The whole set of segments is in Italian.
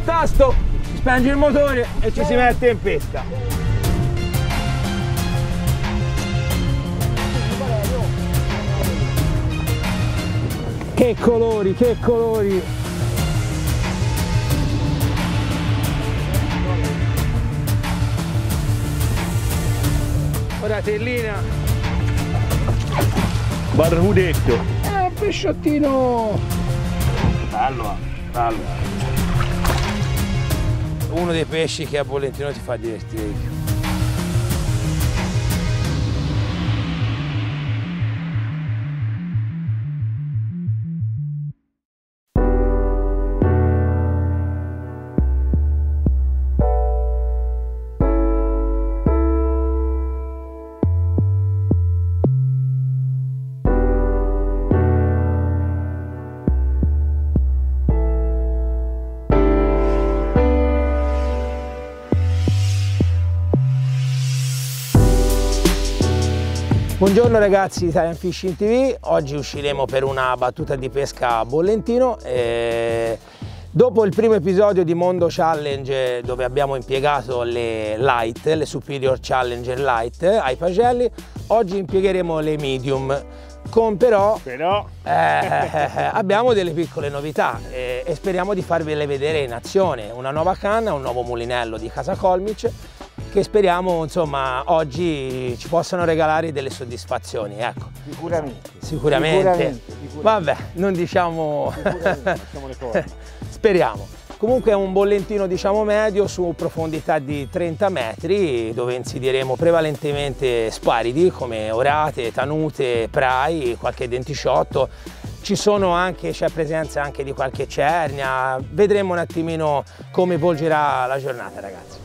tasto si spenge il motore e ci si mette in pesca. Che colori, che colori! Ora tellina. Barbudetto. Pesciottino! Bello, bello. Uno dei pesci che a Bollentino ti fa divertire di più. Buongiorno ragazzi di Italian Fishing TV, oggi usciremo per una battuta di pesca a Bollentino. Dopo il primo episodio di Mondo Challenge dove abbiamo impiegato le light, le Superior Challenger Light ai pagelli, oggi impiegheremo le medium, con però abbiamo delle piccole novità e speriamo di farvele vedere in azione. Una nuova canna, un nuovo mulinello di Casa Colmic, che speriamo insomma oggi ci possano regalare delle soddisfazioni, ecco. Sicuramente. Vabbè, non diciamo le cose. Speriamo. Comunque è un bollentino diciamo medio su profondità di 30 metri dove insidieremo prevalentemente sparidi come orate, tanute, prai, qualche dentisciotto. C'è presenza anche di qualche cernia. Vedremo un attimino come volgerà la giornata, ragazzi.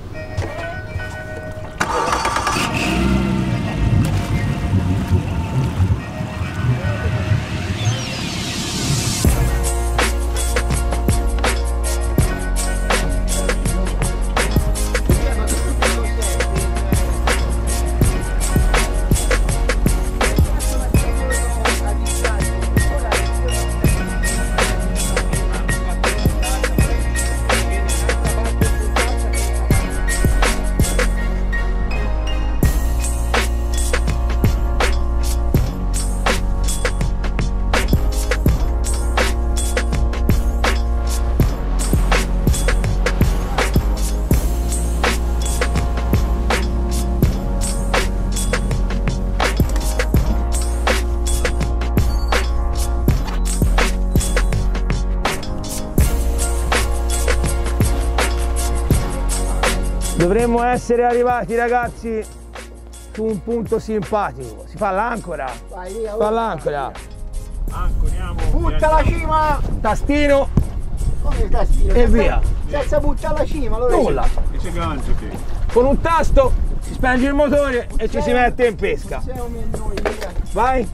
Dovremmo essere arrivati ragazzi su un punto simpatico. Si fa l'ancora. Fa l'ancora. Ancoriamo. Butta la cima! Tastino. Come il tastino? E via. Senza buttare la cima, allora Nulla. E c'è gancio che. Con un tasto si spenge il motore e ci si mette in pesca. Vai.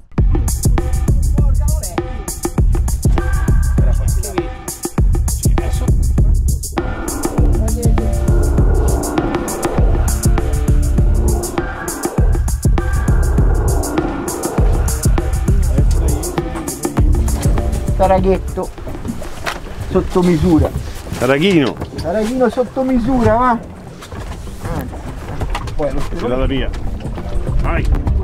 Taraghetto sotto misura. Taraghino. Taraghino sotto misura, va? Poi lo Si dà via. Vai.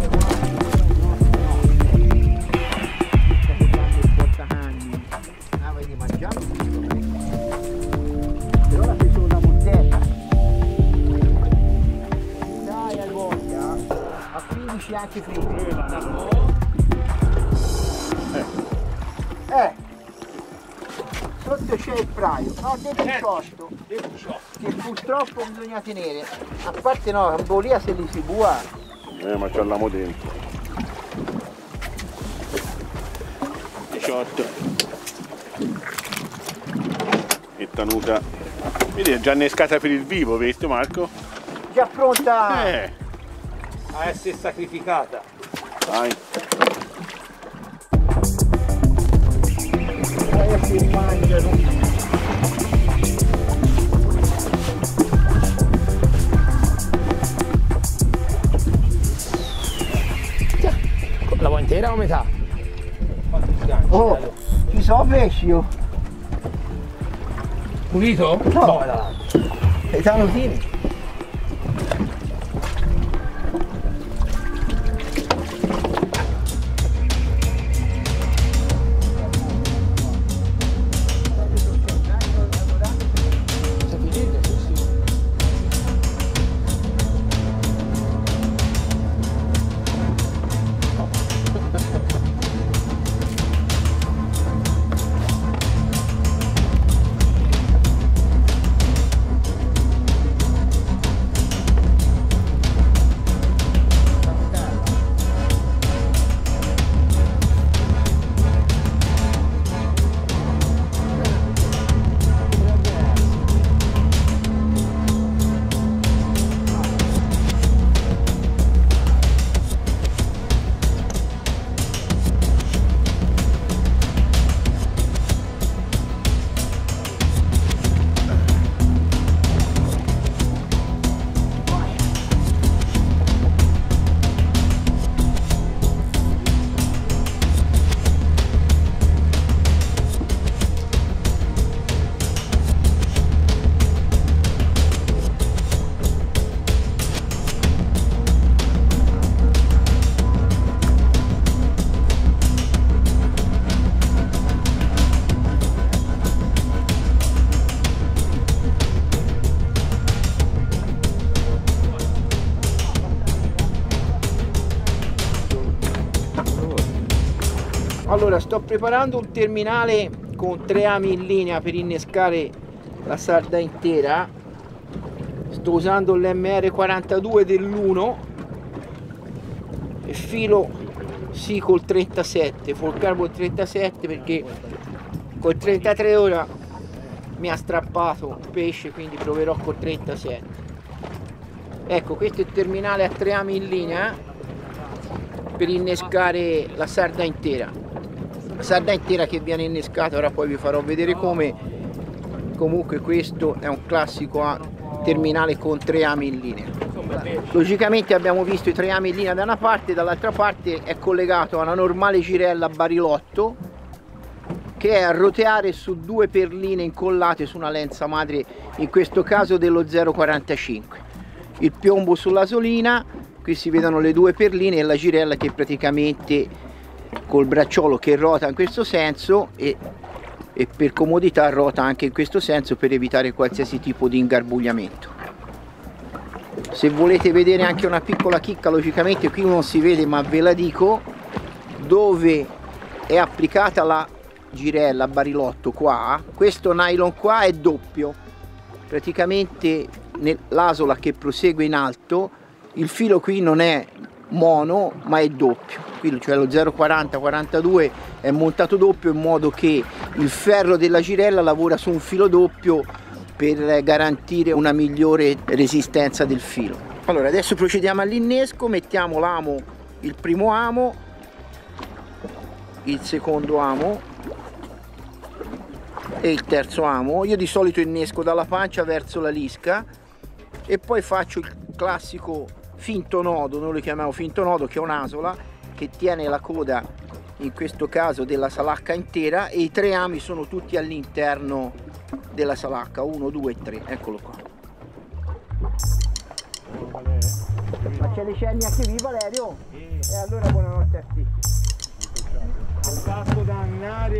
Però la fai solo da montetta. Dai, al voglia. A 15 anche fritto. Sotto c'è il praio, no, del 18, che purtroppo bisogna tenere, a parte no, la bolia se li si bua. Ma c'è l'amo dentro. 18. E tanuta. Vedi, è già innescata per il vivo, visto Marco? Già pronta A essere sacrificata. Vai. si mangiano. La vuoi intera o metà? Oh, ci sono pesci io. Pulito? No, i tanutini. Allora, sto preparando un terminale con 3 ami in linea per innescare la sarda intera. Sto usando l'MR42 dell'1 e filo sì col 37, full carbon 37, perché col 33 ora mi ha strappato il pesce, quindi proverò col 37. Ecco, questo è il terminale a 3 ami in linea per innescare la sarda intera. Sarda intera che viene innescata, ora poi vi farò vedere come. Comunque questo è un classico terminale con 3 ami in linea. Logicamente abbiamo visto i 3 ami in linea da una parte, dall'altra parte è collegato a una normale girella barilotto che è a roteare su 2 perline incollate su una lenza madre, in questo caso dello 0,45. Il piombo sulla solina, qui si vedono le 2 perline e la girella che praticamente col bracciolo che rota in questo senso e per comodità rota anche in questo senso per evitare qualsiasi tipo di ingarbugliamento. Se volete vedere anche una piccola chicca, logicamente qui non si vede ma ve la dico, dove è applicata la girella barilotto qua, questo nylon qua è doppio, praticamente nell'asola che prosegue in alto il filo qui non è mono ma è doppio, qui cioè lo 0,40-42 è montato doppio in modo che il ferro della girella lavora su un filo doppio per garantire una migliore resistenza del filo. Allora adesso procediamo all'innesco, mettiamo l'amo, il primo amo, il secondo amo e il terzo amo. Io di solito innesco dalla pancia verso la lisca e poi faccio il classico finto nodo, noi lo chiamiamo finto nodo, che è un'asola che tiene la coda in questo caso della salacca intera e i 3 ami sono tutti all'interno della salacca, 1, 2 e 3, eccolo qua. Ma c'è le cenni anche qui, Valerio? E allora buonanotte a te. Ho fatto dannare.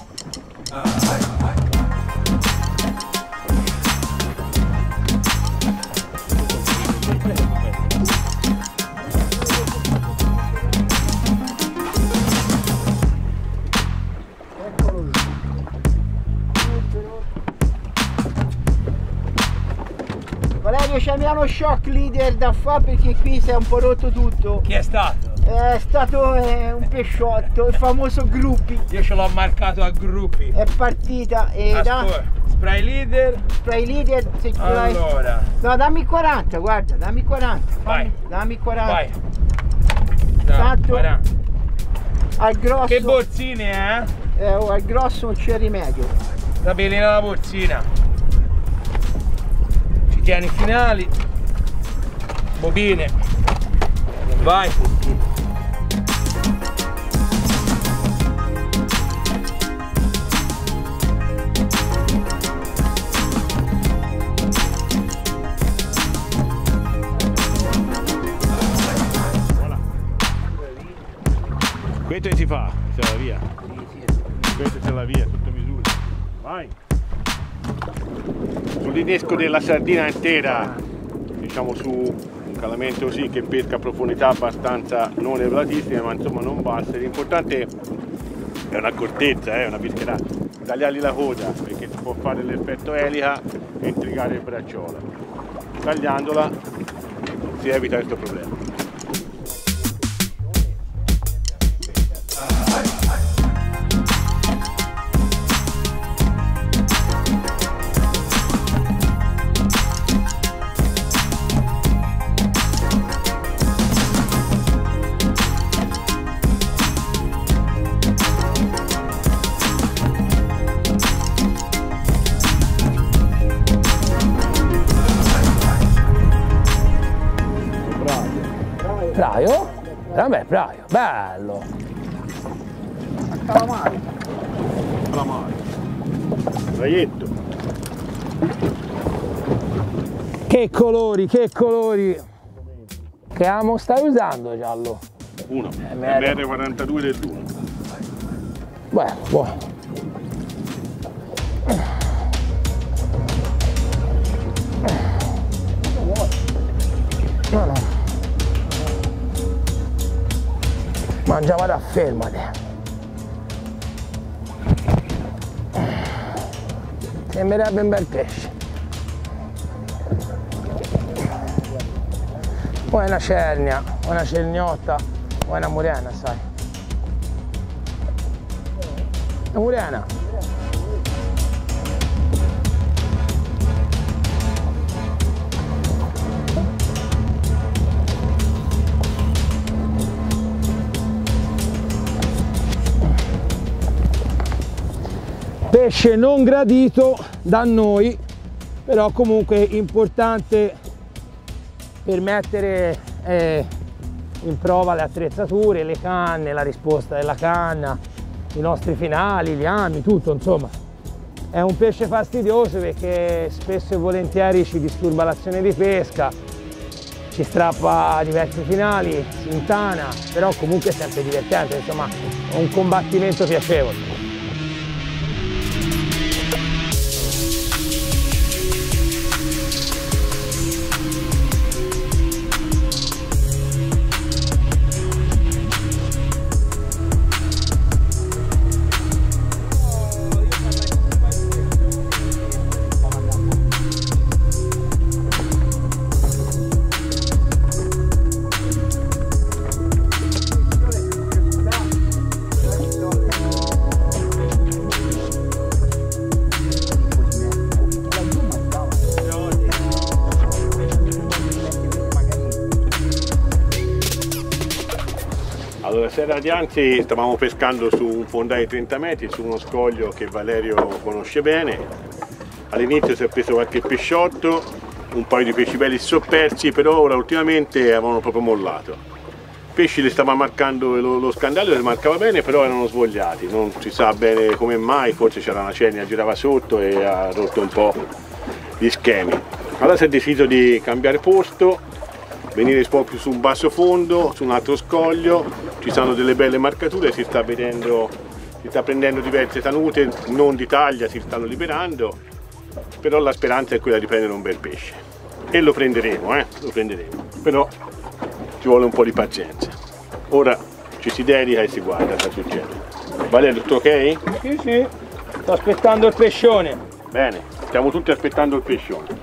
Valerio, c'è uno shock leader da fare perché qui si è un po' rotto tutto. Chi è stato? È stato un pesciotto, il famoso Gruppi. Io ce l'ho marcato a Gruppi. È partita e spray leader. Spray leader, se ce l'hai. Allora. No, dammi 40, guarda, dammi 40. Vai. Dammi 40. Vai. Tanto 40. al grosso. Che borsine, eh? Al grosso non c'è rimedio. La pelina della borsina. Ci tieni i finali. Bobine. Vai. Mentre si fa? Se la via? Sì. Questa se la via, sotto misura. Vai! Sull'innesco della sardina intera, diciamo su un calamento così che pesca a profondità abbastanza non elevatissime, ma insomma non basse, l'importante è un'accortezza, è una pescherata. Tagliargli la coda perché si può fare l'effetto elica e intrigare il bracciolo. Tagliandola si evita questo problema. Praio? Vabbè, praio, bello! Calamari. Calamari. Raietto. Che colori, che colori! Che amo stai usando, Giallo? Uno. MR42 dell'1. Beh, buono. No, no. Mangiava da fermate. Sembrerebbe un bel pesce. O è una cernia, o una cergnotta, o è una murena, sai. Una murena. Pesce non gradito da noi, però comunque importante per mettere in prova le attrezzature, le canne, la risposta della canna, i nostri finali, gli ami, tutto insomma. È un pesce fastidioso perché spesso e volentieri ci disturba l'azione di pesca, ci strappa diversi finali, si intana, però comunque è sempre divertente, insomma è un combattimento piacevole. Allora, sera dianzi stavamo pescando su un fondale di 30 metri, su uno scoglio che Valerio conosce bene. All'inizio si è preso qualche pesciotto, un paio di pesci belli soppersi, però ora ultimamente avevano proprio mollato. I pesci li stava marcando, lo scandalo li marcava bene, però erano svogliati, non si sa bene come mai, forse c'era una cernia, girava sotto e ha rotto un po' gli schemi. Allora si è deciso di cambiare posto, venire un po' più su un basso fondo, su un altro scoglio, ci sono delle belle marcature, si sta prendendo diverse tanute, non di taglia, si stanno liberando, però la speranza è quella di prendere un bel pesce. E lo prenderemo, però ci vuole un po' di pazienza. Ora ci si dedica e si guarda cosa succede. Valerio, tutto ok? Sì, sì, sto aspettando il pescione. Bene, stiamo tutti aspettando il pescione.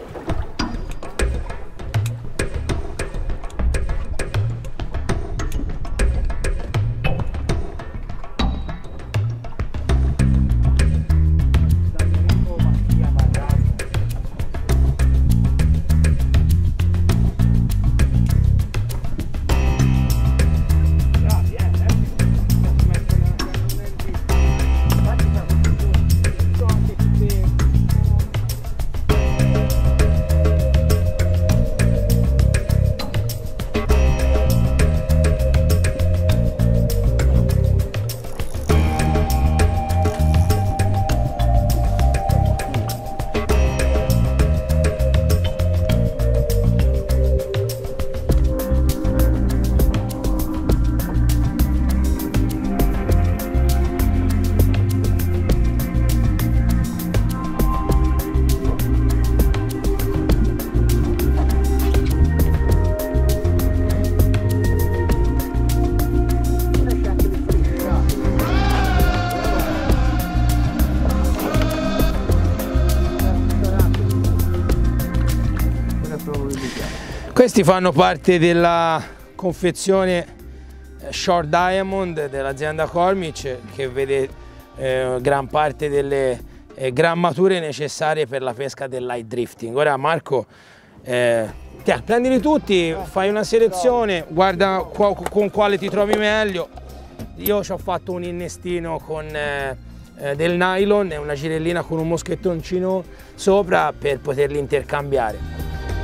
Questi fanno parte della confezione Short Diamond dell'azienda Cormic, che vede gran parte delle grammature necessarie per la pesca del light drifting. Ora Marco, prendili tutti, fai una selezione, guarda con quale ti trovi meglio. Io ci ho fatto un innestino con del nylon e una girellina con un moschettoncino sopra per poterli intercambiare.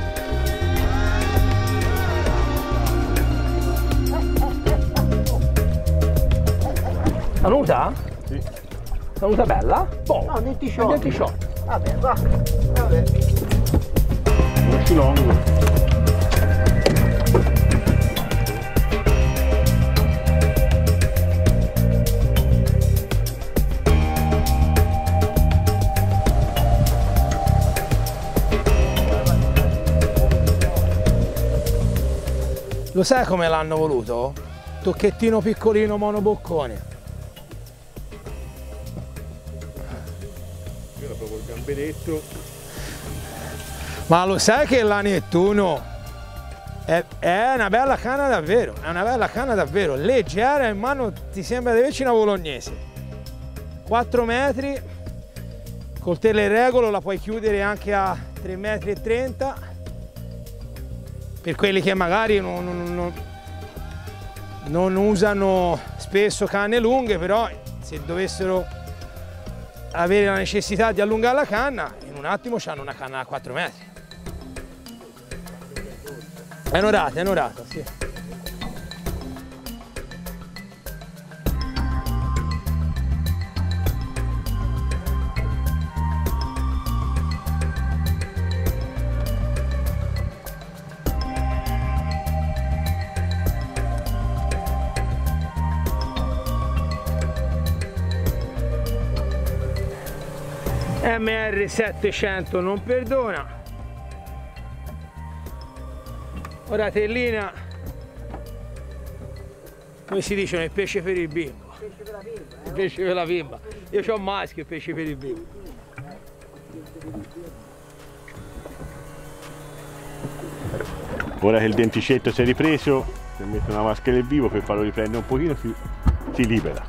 Saluta? Sì. Saluta bella? Boh, no, nel t-shirt. Vabbè, va. Vabbè. Molto lungo. Lo sai come l'hanno voluto? Tocchettino piccolino monoboccone. Era proprio il gamberetto. Ma lo sai che la Nettuno è una bella canna davvero, è una bella canna davvero, leggera, in mano ti sembra di averci una bolognese. 4 metri, col teleregolo la puoi chiudere anche a 3,30 metri. Per quelli che magari non usano spesso canne lunghe, però se dovessero avere la necessità di allungare la canna, in un attimo hanno una canna a 4 metri. È onorata, sì. MR700 non perdona. Ora tellina, come si dice, il pesce per il bimbo. Pesce per la bimba, Il pesce per la bimba. Io ho maschio, il pesce per il bimbo. Ora che il denticetto si è ripreso, se metto una maschera del vivo per farlo riprendere un pochino si libera.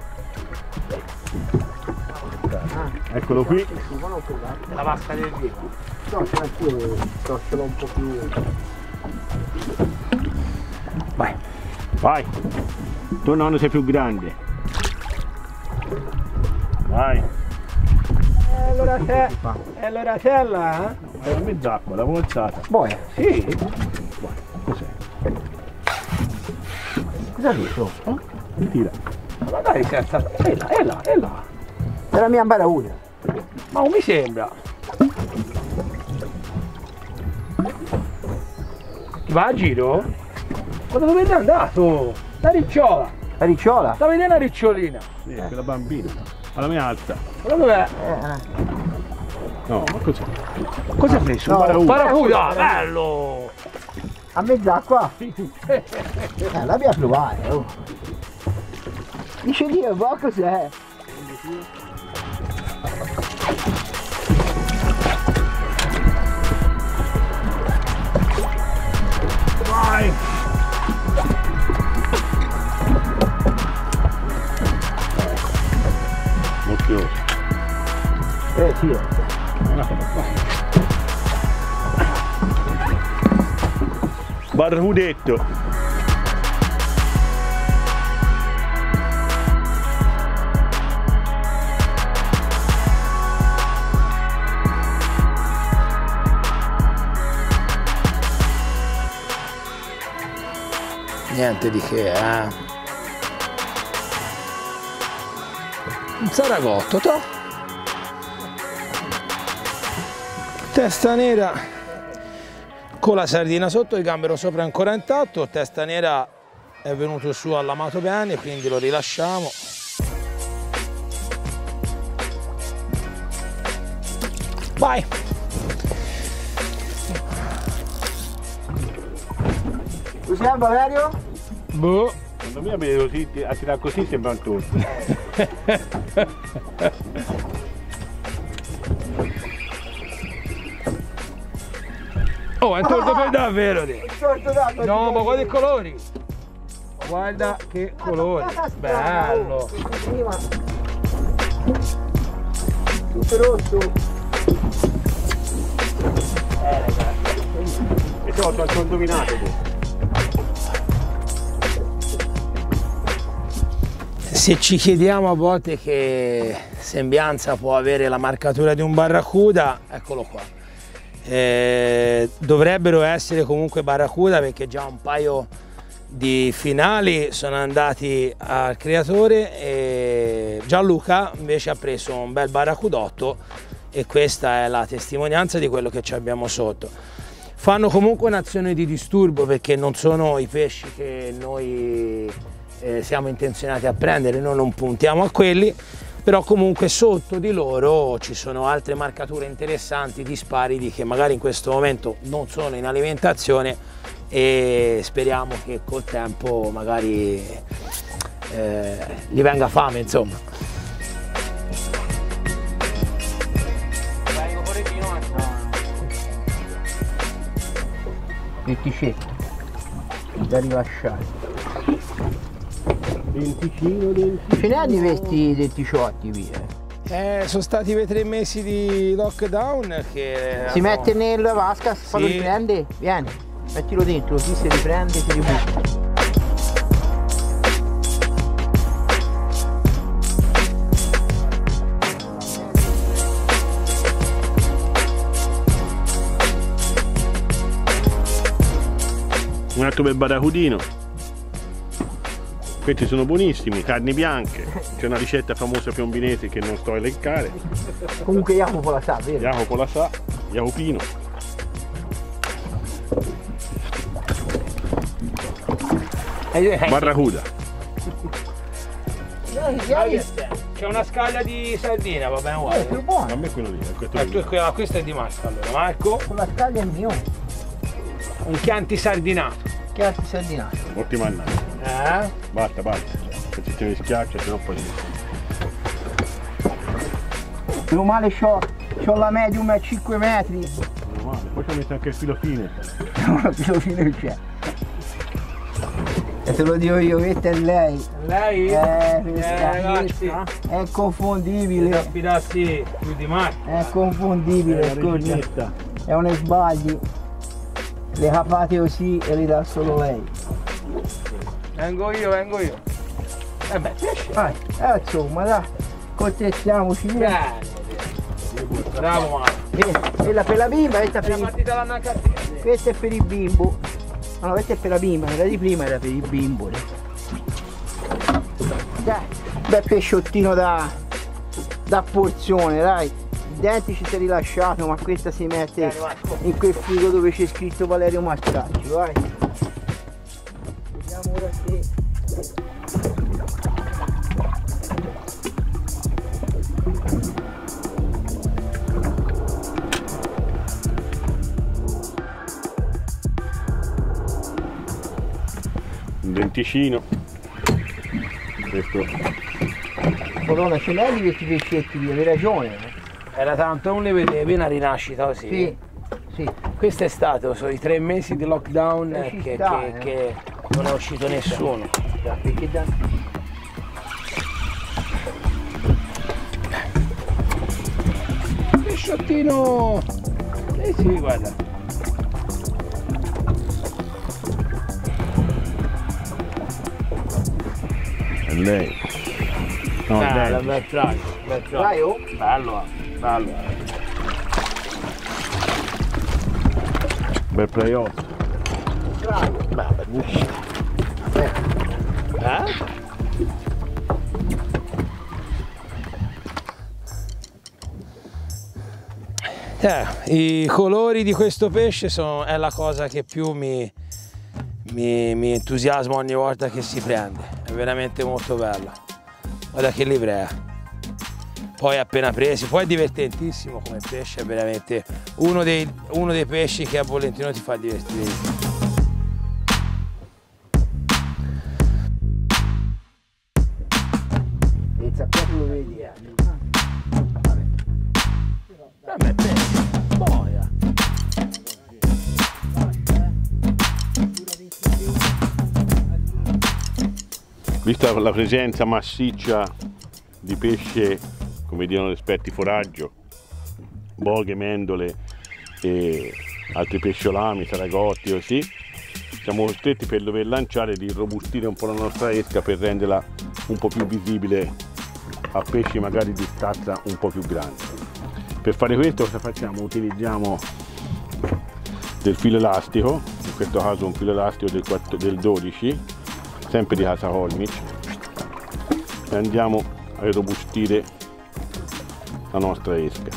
Eccolo qui. La vasca del vivo. No, ce l'ho un po' più. Vai, vai. Tuo nonno sei più grande. Vai. È l'oratella, eh? È la mezz'acqua, la mozzata. Boia. Sì. Cos'è? Cosa hai detto? Tira. Ma dai, senza. È là. È la mia barauna. Ma non mi sembra. Va a giro? Ma dove è andato? La ricciola. La ricciola? Sta vedendo la ricciolina? Sì, quella bambina. Alla mia alta. Ma dov'è? No, ma cos'è? Cosa hai preso? No, Paracuda, bello! A mezz'acqua? La abbia provare, oh. Dice Dio, ma cos'è? Vai! Occhioso. Sì. Barrudetto. Niente di che, Un saragotto, to? Testa nera con la sardina sotto, il gambero sopra ancora intatto, testa nera è venuto su all'amato bene, quindi lo rilasciamo. Vai! Cos'è Valerio? Boh! Secondo me a tirare così sembra un torto. Oh, è torto per davvero! No, ma guarda i colori! Guarda che colori! Bello! Tutto rosso! E sono indovinato tu. Se ci chiediamo a volte che sembianza può avere la marcatura di un barracuda, eccolo qua. Dovrebbero essere comunque barracuda, perché già un paio di finali sono andati al creatore e Gianluca invece ha preso un bel barracudotto, e questa è la testimonianza di quello che ci abbiamo sotto. Fanno comunque un'azione di disturbo, perché non sono i pesci che noi siamo intenzionati a prendere, noi non puntiamo a quelli, però comunque sotto di loro ci sono altre marcature interessanti di sparidi che magari in questo momento non sono in alimentazione, e speriamo che col tempo magari gli venga fame, insomma. Il t-shirt da rilasciare. Ce ne hanno questi dei ticiotti via? Sono stati per 3 mesi di lockdown che si mette nella vasca, si fa, lo riprende, vieni, mettilo dentro, così si riprende, si ributta. Un altro bel barracudino. Questi sono buonissimi, carni bianche. C'è una ricetta famosa piombinese che non sto a elencare. Comunque Jacopo la sa, vero? Jacopo la sa, Jacopino. Barracuda. C'è una scaglia di sardina, va bene, guarda. È più buono. A me quello lì, Questo è di Marco, allora. Marco, Con la scaglia è mio. un chianti sardinato. Chianti sardinato. Ottima annata. Basta, se ti tieni schiaccia, se no poi. Meno male c'ho la medium a 5 metri. Meno male, poi ci ho messo anche il filo fine. No, il filo fine c'è. E te lo dico io, questa è lei. Lei? Ragazzi, è inconfondibile. Affidassi più di Marco. È inconfondibile, scusa. È un sbaglio. Le capate così e le dà solo lei. Vengo io. Beh, pesce. Vai, insomma, dai, contestiamoci. Bene. Bravo Marco. Quella per la bimba, questa per il... Questa è per il bimbo. No, questa è per la bimba, quella di prima era per il bimbo. Dai, bel pesciottino da porzione, dai. I denti ci si è rilasciato, ma questa si mette in quel frigo dove c'è scritto Valerio Mascacci, vai. Vediamo ora se... Un denticino. Questo. Madonna, ce l'hai di questi pescetti lì, avevi ragione. Era tanto, non le vedevi una rinascita così? Sì, sì. Questo è stato, sono i 3 mesi di lockdown che non è uscito nessuno. Perché da... Pesciottino! Sì, guarda. È lei. No, Bel try. Vai, oh. Bello. Bel playoff. I colori di questo pesce è la cosa che più mi entusiasma ogni volta che si prende, è veramente molto bello. Guarda che livrea, poi appena presi, poi è divertentissimo come pesce, è veramente uno dei pesci che a Bollentino ti fa divertire. Il zappiato lo vedi, Vabbè, pesce, boia. Vista la presenza massiccia di pesce, come dicono gli esperti, foraggio, boghe, mendole e altri pesciolami, saragotti così, siamo costretti, per dover lanciare, di irrobustire un po' la nostra esca per renderla un po' più visibile a pesci magari di stazza un po' più grande. Per fare questo cosa facciamo? Utilizziamo del filo elastico, in questo caso un filo elastico del 12, sempre di casa Kolmich, e andiamo a irrobustire la nostra esca.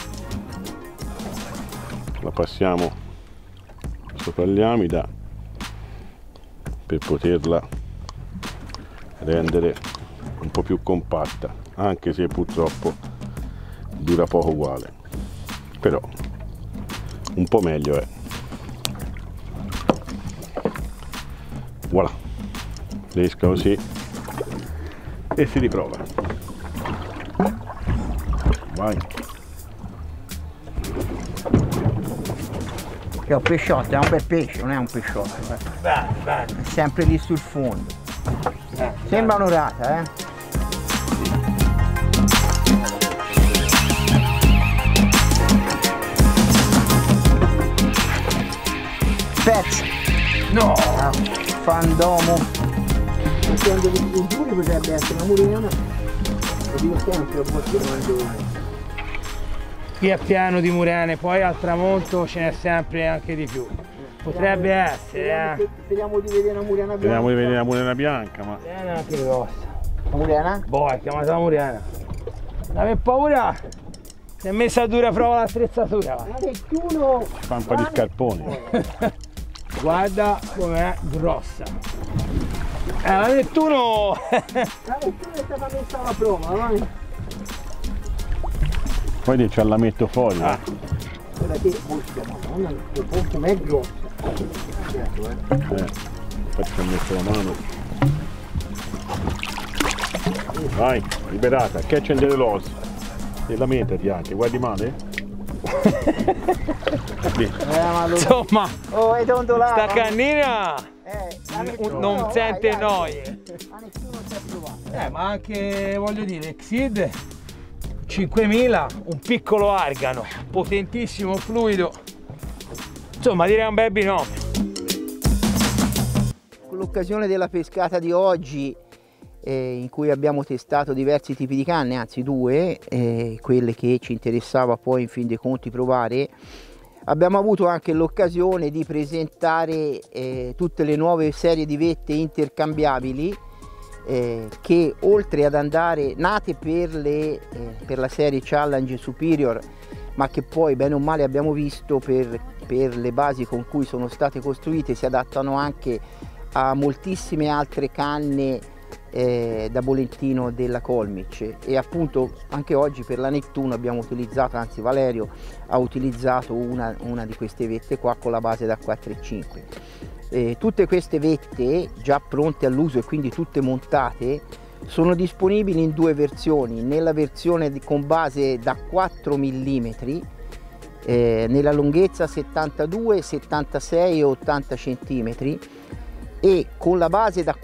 La passiamo sopra l'amida per poterla rendere un po' più compatta, anche se purtroppo dura poco uguale, però un po' meglio è. Voilà, l'esca così e si riprova. Vai. Che è un pesciotto, è un bel pesce, non è un pesciotto. È sempre lì sul fondo. Sembra un'orata, Pezzo! No! Fandomo! Facendo i duri potrebbe essere una murena, lo dico sempre, a volte quando... Qui è pieno di murene, poi al tramonto ce n'è sempre anche di più. Potrebbe essere, Speriamo di vedere una murena bianca. Speriamo di vedere la murena bianca, ma... è anche grossa. La murena? Boh, è chiamata murena. Non avere paura, si è messa a dura prova l'attrezzatura. La Nettuno! fa un po' di scarponi. Guarda com'è grossa. La Nettuno! La Nettuno è stata messa alla prova, vai! Poi ce la metto fuori. Guarda che busca, madonna, com'è grossa! Infatti ci ho messo la mano. Vai, liberata, catch and l'os. E la metati anche, guardi male? Insomma, oh, è dondolata! sta cannina non sente vai, noie. A nessuno si è provato. Ma anche, voglio dire, Xid 5000, un piccolo argano, potentissimo, fluido. Insomma, direi un bel binomio. Con l'occasione della pescata di oggi, in cui abbiamo testato diversi tipi di canne, anzi due, quelle che ci interessava poi in fin dei conti provare, abbiamo avuto anche l'occasione di presentare tutte le nuove serie di vette intercambiabili che, oltre ad andare nate per la serie Challenge Superior, ma che poi bene o male abbiamo visto per le basi con cui sono state costruite, si adattano anche a moltissime altre canne da bollettino della Kolmich. E appunto anche oggi per la Nettuno abbiamo utilizzato, anzi Valerio ha utilizzato una di queste vette qua con la base da 4,5. Tutte queste vette già pronte all'uso e quindi tutte montate sono disponibili in due versioni: nella versione con base da 4 mm nella lunghezza 72, 76 e 80 cm, e con la base da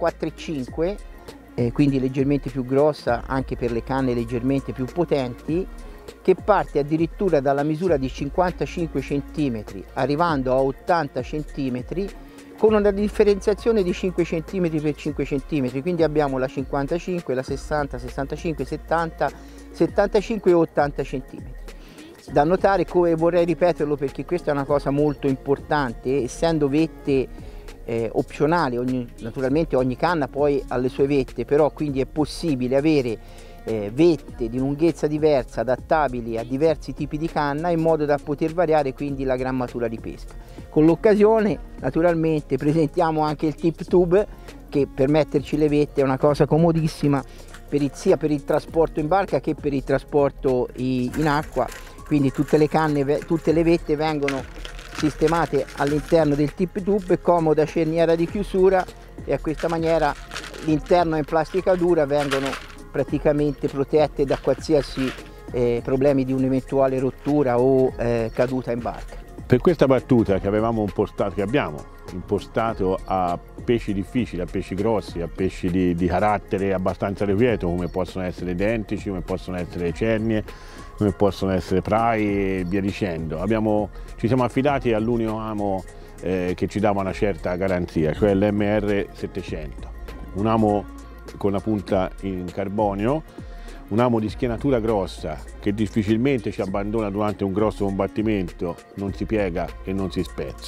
4,5, quindi leggermente più grossa anche per le canne leggermente più potenti, che parte addirittura dalla misura di 55 cm arrivando a 80 cm, con una differenziazione di 5 cm per 5 cm, quindi abbiamo la 55, la 60, 65, 70, 75 e 80 cm. Da notare, come vorrei ripeterlo perché questa è una cosa molto importante, essendo vette opzionali, naturalmente ogni canna poi ha le sue vette, però quindi è possibile avere vette di lunghezza diversa adattabili a diversi tipi di canna, in modo da poter variare quindi la grammatura di pesca. Con l'occasione naturalmente presentiamo anche il tip tube, che per metterci le vette è una cosa comodissima sia per il trasporto in barca che per il trasporto in acqua, quindi tutte le canne, tutte le vette vengono sistemate all'interno del tip tube, comoda cerniera di chiusura, e a questa maniera l'interno è in plastica dura, vengono praticamente protette da qualsiasi problemi di un'eventuale rottura o caduta in barca. Per questa battuta che avevamo impostato, che abbiamo impostato a pesci difficili, a pesci grossi, a pesci di carattere abbastanza irrequieto, come possono essere dentici, come possono essere cernie, come possono essere prai e via dicendo. Ci siamo affidati all'unico amo che ci dava una certa garanzia, cioè l'MR 700, un amo con la punta in carbonio, un amo di schienatura grossa che difficilmente ci abbandona durante un grosso combattimento, non si piega e non si spezza.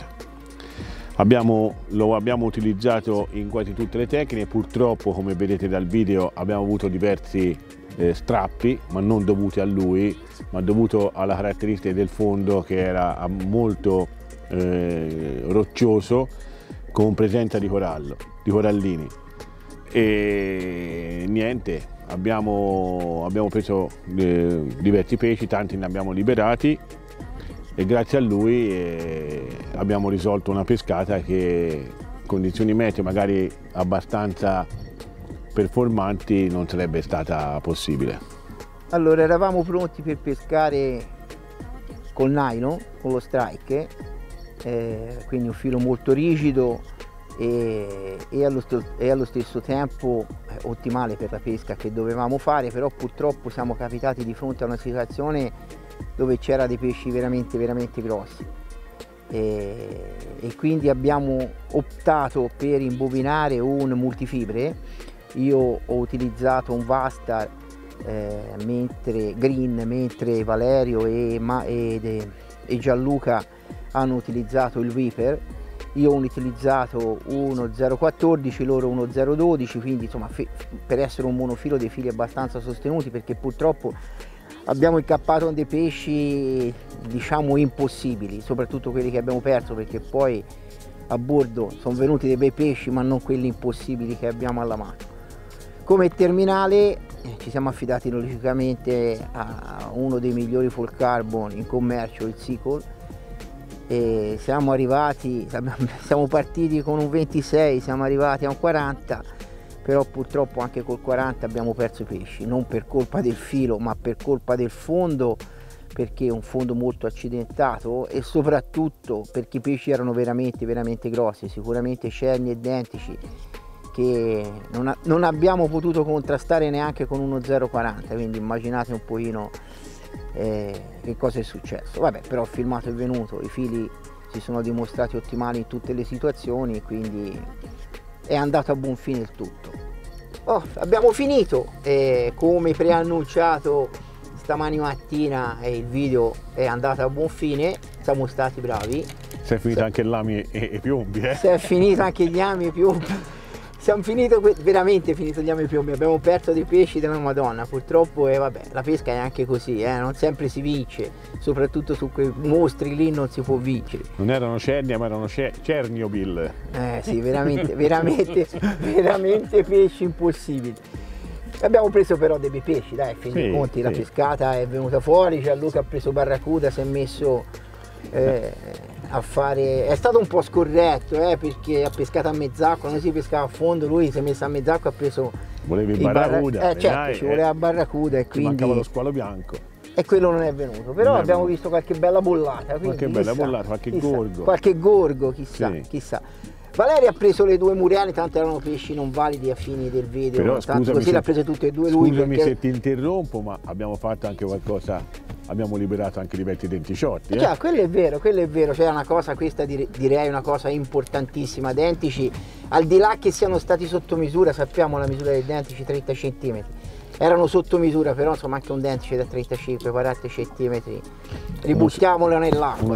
Lo abbiamo utilizzato in quasi tutte le tecniche, purtroppo come vedete dal video abbiamo avuto diversi strappi, ma non dovuti a lui, ma dovuto alla caratteristica del fondo che era molto roccioso con presenza di corallini. E niente, abbiamo preso diversi pesci, tanti ne abbiamo liberati e grazie a lui abbiamo risolto una pescata che condizioni meteo magari abbastanza performanti non sarebbe stata possibile. Allora eravamo pronti per pescare col nylon, con lo strike, quindi un filo molto rigido e allo stesso tempo ottimale per la pesca che dovevamo fare, però purtroppo siamo capitati di fronte a una situazione dove c'era dei pesci veramente grossi e quindi abbiamo optato per imbobinare un multifibre. Io ho utilizzato un Vastar mentre Valerio e Gianluca hanno utilizzato il Viper. Io ho utilizzato uno 0,14, loro uno 0,12, quindi insomma per essere un monofilo dei fili abbastanza sostenuti, perché purtroppo abbiamo incappato dei pesci diciamo impossibili, soprattutto quelli che abbiamo perso, perché poi a bordo sono venuti dei bei pesci ma non quelli impossibili che abbiamo alla mano. Come terminale ci siamo affidati logicamente a uno dei migliori full carbon in commercio, il Seagull. E siamo partiti con un 26, siamo arrivati a un 40, però purtroppo anche col 40 abbiamo perso i pesci, non per colpa del filo ma per colpa del fondo, perché è un fondo molto accidentato e soprattutto perché i pesci erano veramente grossi, sicuramente cerni e dentici che non abbiamo potuto contrastare neanche con uno 0,40, quindi immaginate un pochino che cosa è successo. Vabbè, però il filmato è venuto, i fili si sono dimostrati ottimali in tutte le situazioni e quindi è andato a buon fine il tutto. Abbiamo finito, come preannunciato stamani mattina il video è andato a buon fine, siamo stati bravi. Si è finito anche l'ami e piombi, Si è finito anche gli ami e piombi. Siamo veramente finito gli ami e piombi, abbiamo perso dei pesci della Madonna, purtroppo vabbè, la pesca è anche così, non sempre si vince, soprattutto su quei mostri lì non si può vincere. Non erano Cernia ma erano Chernobyl. Sì, veramente pesci impossibili. Abbiamo preso però dei bei pesci, dai, fin dei conti la pescata è venuta fuori, Gianluca ha preso barracuda, si è messo a fare, è stato un po' scorretto perché ha pescato a mezz'acqua, non si pescava a fondo, lui si è messo a mezz'acqua, ha preso volevi il barracuda, certo, ci voleva barracuda e quindi mancava lo squalo bianco e quello non è venuto, però abbiamo visto qualche bella bollata, qualche gorgo, qualche gorgo, chissà. Valerio ha preso le due muriane, tanto erano pesci non validi a fini del video, però tanto così l'ha prese tutte e due lui. Scusami perché... se ti interrompo, ma abbiamo fatto anche qualcosa, abbiamo liberato anche diversi denticiotti. Cioè, quello è vero, c'è una cosa, questa direi una cosa importantissima, dentici, al di là che siano stati sotto misura, sappiamo la misura dei dentici 30 cm, erano sotto misura, però insomma anche un dentice da 35-40 cm ributtiamolo nell'acqua,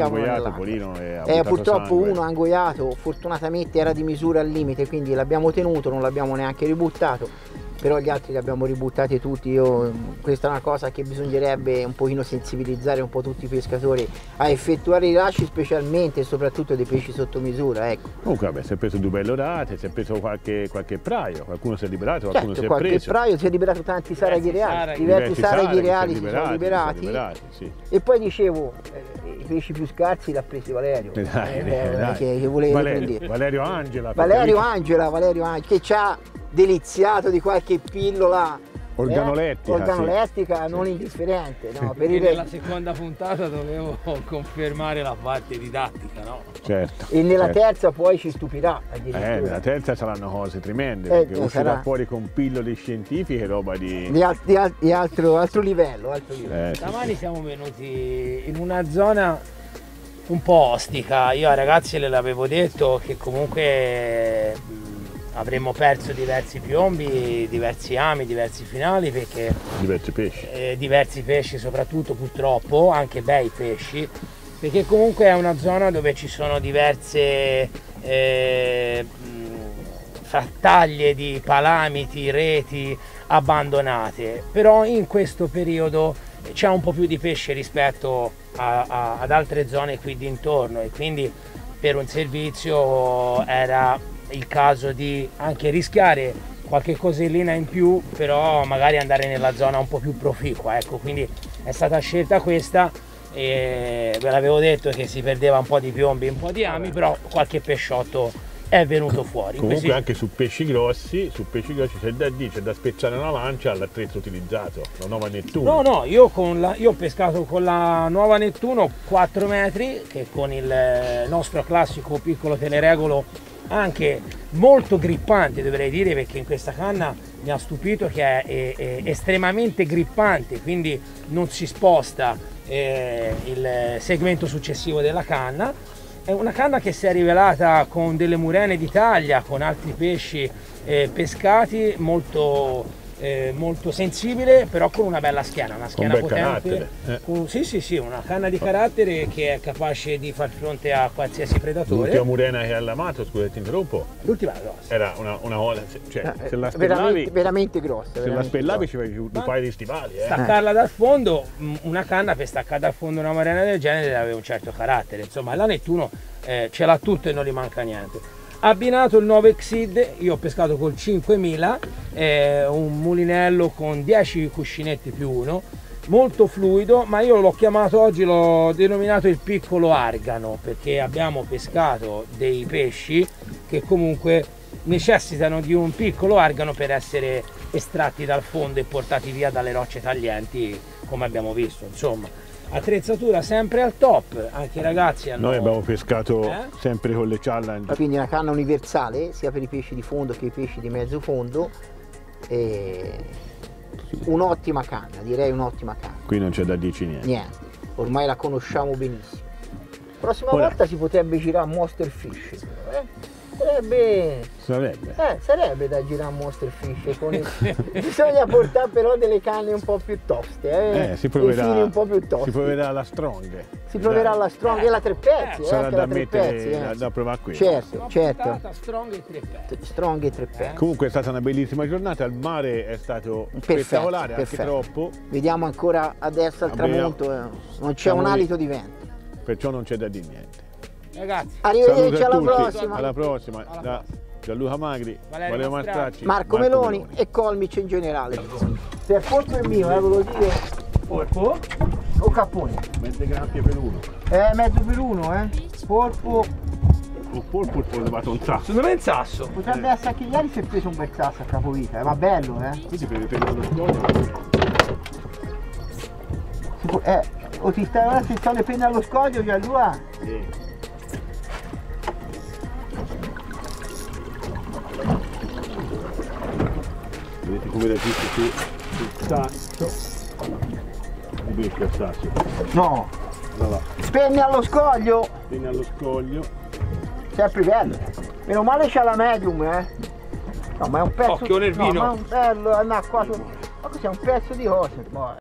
purtroppo sangue. Uno ha ingoiato, fortunatamente era di misura al limite, quindi l'abbiamo tenuto, non l'abbiamo neanche ributtato, però gli altri li abbiamo ributtati tutti. Questa è una cosa che bisognerebbe un pochino sensibilizzare un po' tutti i pescatori a effettuare i rilasci, specialmente e soprattutto dei pesci sotto misura, ecco. Comunque vabbè, si è preso due belle orate, si è preso qualche praio, qualcuno si è liberato, qualcuno si è qualche preso. praio, si è liberato tanti saraghi reali, diversi saraghi reali si sono liberati, sì. E poi dicevo, i pesci più scarsi l'ha presi Valerio, che Valerio Angela, che ci ha deliziato di qualche pillola organolettica, organolettica non indifferente, no? Per nella seconda puntata dovevo confermare la parte didattica, no? Certo. E nella certo. terza poi ci stupirà addirittura. Nella terza saranno cose tremende, perché uscirà sarà fuori con pillole scientifiche, roba di altro livello. Stamani siamo venuti in una zona un po' ostica. Io ai ragazzi l'avevo detto che comunque avremmo perso diversi piombi, diversi ami, diversi finali, perché diversi pesci soprattutto, purtroppo, anche bei pesci, perché comunque è una zona dove ci sono diverse frattaglie di palamiti, reti abbandonate, però in questo periodo c'è un po' più di pesce rispetto ad altre zone qui dintorno, e quindi per un servizio era il caso di anche rischiare qualche cosellina in più, però magari andare nella zona un po' più proficua, ecco, quindi è stata scelta questa. E ve l'avevo detto che si perdeva un po' di piombi, un po' di ami, però qualche pesciotto è venuto fuori. Comunque anche su pesci grossi c'è da dire, c'è da spezzare una lancia all'attrezzo utilizzato, la nuova Nettuno. No, io ho pescato con la nuova Nettuno 4 metri, che con il nostro classico piccolo teleregolo, anche molto grippante dovrei dire, perché in questa canna mi ha stupito che è estremamente grippante, quindi non si sposta il segmento successivo della canna. È una canna che si è rivelata con delle murene d'Italia, con altri pesci pescati, molto sensibile, però con una bella schiena, una schiena potente. Sì, una canna di carattere che è capace di far fronte a qualsiasi predatore. L'ultima murena che hai allamato, scusa ti interrompo, l'ultima grossa. era una cosa, cioè se la spellavi, veramente grossa. Se la spellavi ci avevi un paio di stivali. Staccarla dal fondo, una canna per staccare dal fondo una murena del genere deve avere un certo carattere, insomma la Nettuno ce l'ha tutto e non gli manca niente. Abbinato il nuovo Exceed, io ho pescato col 5000, un mulinello con 10 cuscinetti più uno, molto fluido, ma io l'ho chiamato oggi, l'ho denominato il piccolo argano, perché abbiamo pescato dei pesci che comunque necessitano di un piccolo argano per essere estratti dal fondo e portati via dalle rocce taglienti, come abbiamo visto, insomma. Attrezzatura sempre al top, anche i ragazzi hanno... Noi abbiamo pescato sempre con le challenge. Quindi una canna universale sia per i pesci di fondo che i pesci di mezzo fondo. Un'ottima canna, direi un'ottima canna. Qui non c'è da dirci niente. Ormai la conosciamo benissimo. Prossima volta si potrebbe girare Monster Fish. Sarebbe da girare Monster Fish con bisogna portare però delle canne un po' più toste, si proverà, un po' più tosti. Si proverà la strong. Si proverà la strong e la 3 pezzi. Sarà da mettere da provare qui. Certo. Strong e 3 pezzi. Strong e 3 pezzi. Comunque è stata una bellissima giornata, il mare è stato spettacolare, anche troppo. Vediamo ancora adesso al tramonto, non c'è un alito di vento. Perciò non c'è da dire niente. Ragazzi, arrivederci, alla prossima. Da Gianluca Magri, Valerio Mastracci, Marco Meloni e Colmice in generale. Se è polpo è mio, volevo dire. Polpo? O cappone? Mezze grazie per uno. Mezzo per uno, Polpo. O polpo ho levato un sasso. Secondo me è un sasso. Potrebbe essere che ieri si è preso un bel sasso a capovita, ma bello, Quindi per riprendere lo scoglio. O ti stai ora se sto le penne allo scoglio, Gianluca? Sì. Vedete come reagisce sul sasso. Di becco al sasso. No. Allora. Penne allo scoglio. Penne allo scoglio. Sempre bello. Meno male c'ha la medium, No, ma è un pezzo. Occhio nel vino. No, ma è un bello, ma cos'è un pezzo di cose.